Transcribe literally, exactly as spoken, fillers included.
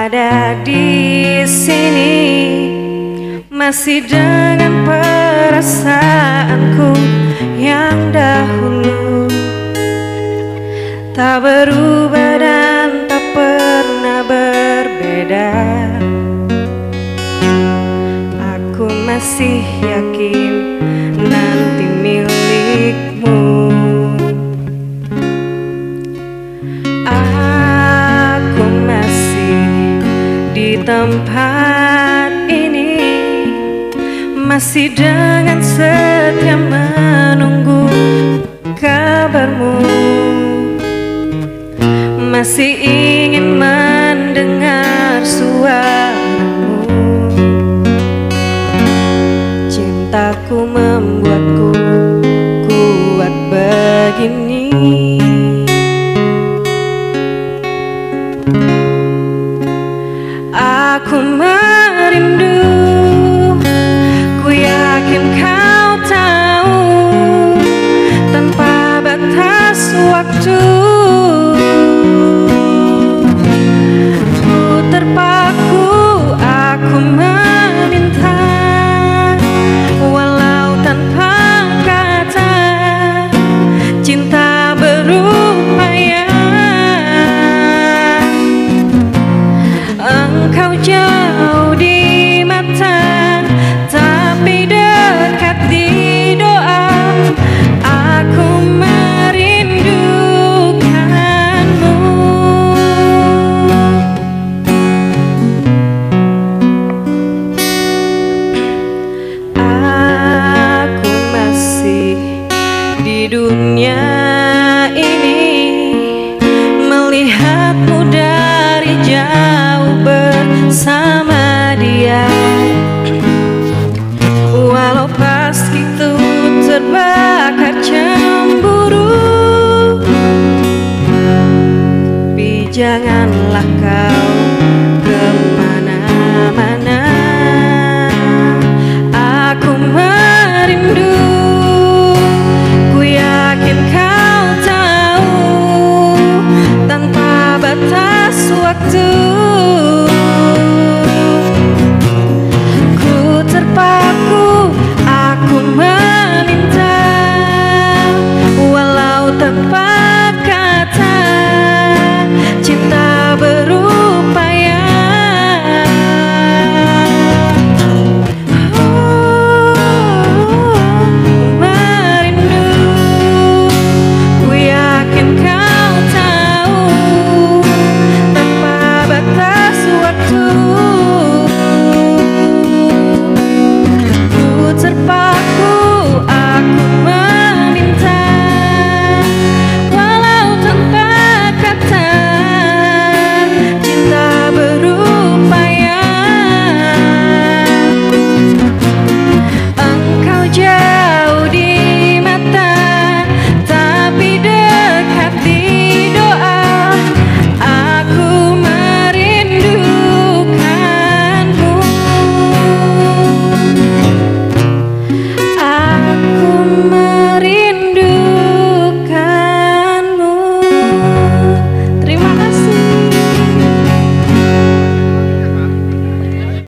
ada di sini, masih dengan perasaanku yang dahulu, tak berubah dan tak pernah berbeda. Aku masih yakin nanti milikmu. Aku masih di tempat ini, masih dengan setia menunggu kabarmu, masih ingin mendengar suaramu. Cintaku membuatku kuat begini. Aku merindu, ku yakin kau tahu, tanpa batas waktu ku terpaku. Aku meminta, walau tanpa kata, cinta berupaya. Engkau jauh di mata, tapi dekat di doa. Aku merindukanmu. Aku masih di dunia ini, melihatmu dari jauh bersama dia. Walau pasti itu terbakar cemburu, tapi janganlah kau kemana-mana. Aku merindu, ku yakin kau tahu, tanpa batas waktu